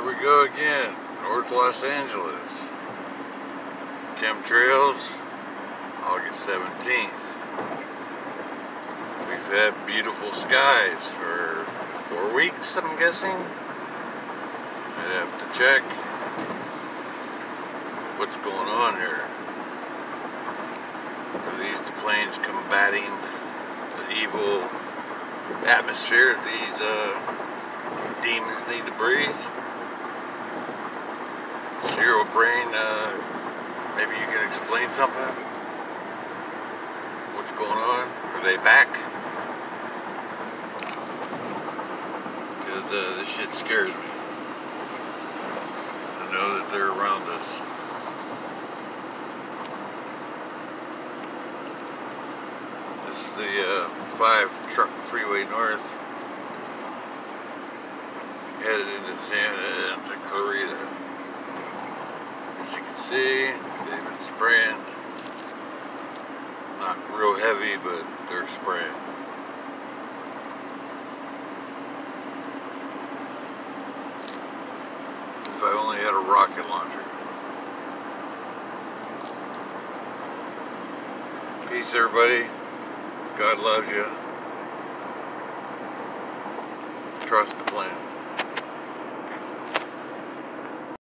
Here we go again, North Los Angeles. Chemtrails, August 17th. We've had beautiful skies for 4 weeks, I'm guessing. I'd have to check what's going on here. Are these the planes combating the evil atmosphere that these demons need to breathe? Zero Brain, maybe you can explain something? What's going on? Are they back? Because this shit scares me to know that they're around us. This is the 5 truck freeway north, headed into Santa Clarita. As you can see, they've been spraying. Not real heavy, but they're spraying. If I only had a rocket launcher. Peace, everybody. God loves you. Trust the plan.